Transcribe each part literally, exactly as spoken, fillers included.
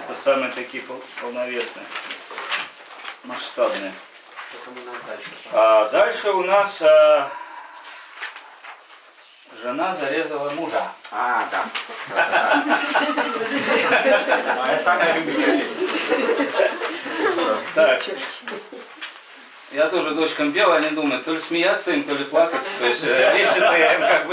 Это самые такие полновесные, масштабные. А дальше у нас а, жена зарезала мужа. А, да. Моя самая любимая. Так. Я тоже дочкам пел, они думают, то ли смеяться им, то ли плакать. То есть вещи-то я им как бы...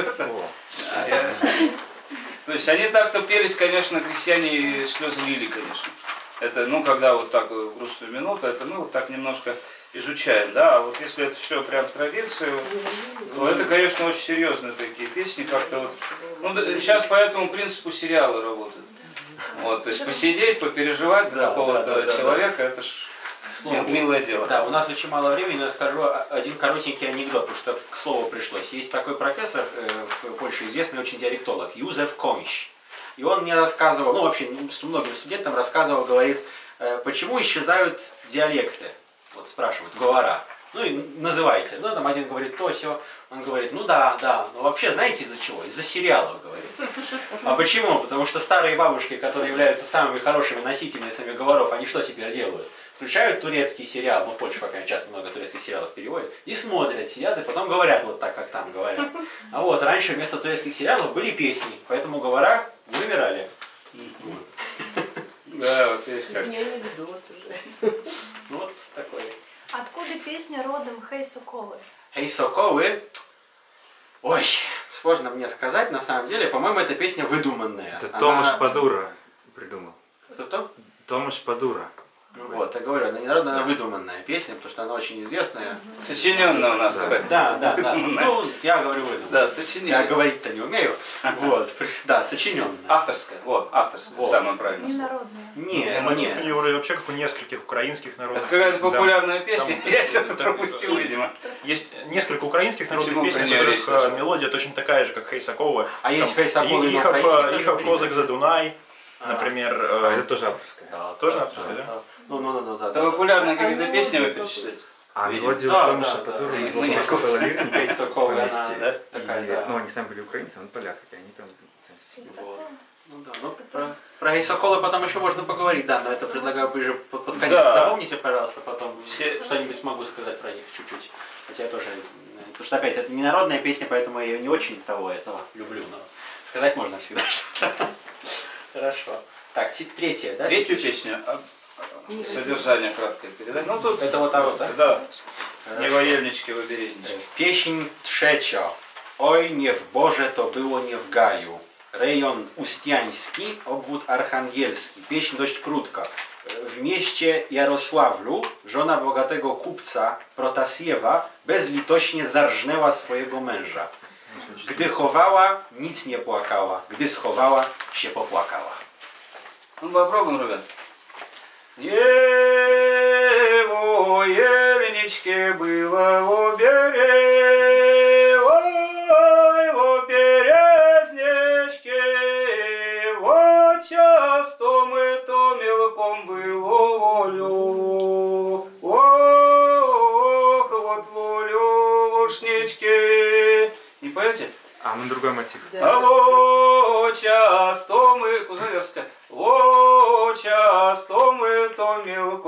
То есть они так-то пелись, конечно, крестьяне и слезы лили, конечно. Это, ну, когда вот так в грустную минуту, это, ну, вот так немножко изучаем, да. А вот если это все прям в традицию, то это, конечно, очень серьезные такие песни, как-то вот... Ну, сейчас по этому принципу сериалы работают. Вот, то есть посидеть, попереживать за какого-то да, да, да, человека, да. Это ж... Слову, милое дело. Да, у нас очень мало времени, но я скажу один коротенький анекдот, потому что к слову пришлось. Есть такой профессор в Польше, известный очень диалектолог, Юзеф Комищ. И он мне рассказывал, ну вообще многим студентам рассказывал, говорит, почему исчезают диалекты. Вот спрашивают, говора. Ну и называйте. Ну там один говорит то, сё. Он говорит, ну да, да. Но вообще знаете из-за чего? Из-за сериалов, говорит. А почему? Потому что старые бабушки, которые являются самыми хорошими носительницами говоров, они что теперь делают? Включают турецкий сериал, ну в Польше пока часто много турецких сериалов переводят, и смотрят, сидят, и потом говорят вот так, как там говорят. А вот раньше вместо турецких сериалов были песни, поэтому говора вымирали. Да, вот видишь как. Не анекдот уже. Вот такой. Откуда песня родом «Хей Соколы»? «Хей Соколы». Ой, сложно мне сказать, на самом деле, по-моему, эта песня выдуманная. Это Томаш Падура придумал. Кто-кто? Томаш Падура. Ну вот, я говорю, она не народная, она выдуманная песня, потому что она очень известная. Сочиненная у нас какая-то. Да, да, да. Ну, я говорю выдуманная. Да, сочиненная. Я говорить-то не умею. Вот, да, сочиненная. Авторская, вот, авторская, Вот. самое правильное. Не народная. Не, Мотив у не. него вообще как у нескольких украинских народов. Это какая-то популярная Там- песня, там- я что-то там- пропустил, видимо. Есть несколько украинских народных Почему песен, про у неё которых речь зашла? э, мелодия точно такая же, как «Хей Соколы». А есть Там «Хей Соколы» на «Ихав, украинском тоже Ихав принято? Козак за Дунай», А. например. А, э, это тоже авторская. Да, Тоже да, авторская, да? Ну, ну, ну, ну, да. Это да, популярные А какие-то песни вы мелодию перечислять? А Видимо. мелодию Да, Томаша да, Падура да. у него Мы не была целая лирика «Хей Соколы», она, повести. да, такая, И, да. Ну, они сами были украинцы, он поляк, и они там... Вот. Ну да, ну про, про «Хей Соколы» потом еще можно поговорить, да, но это предлагаю ближе под, под конец. Да. Запомните, пожалуйста, потом Все- что-нибудь смогу сказать про них чуть-чуть. Хотя я тоже, э, потому что опять это не народная песня, поэтому я ее не очень того этого люблю, но сказать можно всегда что-то. Хорошо. Так, ти- третья, да? Третью песню, а, содержание краткое передать. Ну тут, Это вот та вот, да? да, Хорошо. не воельнички в обережничке. Pieśń trzecia. Oj, nie w Boże, to było nie w Gaju. Rejon Ustiański, obwód archangielski. Pieśń dość krótka. W mieście Jarosławlu żona bogatego kupca Protasiewa bezlitośnie zarżnęła swojego męża. Gdy chowała, nic nie płakała. Gdy schowała, się popłakała. Ну попробуем, ребят. Не в ельничке было в обере, ой, в березничке, вот часто мы то мелком было волю, ох, вот волюшнички. Не поете? А, ну другой мотив. А вот часто мы, Кузаверская, вот часто мы то мелко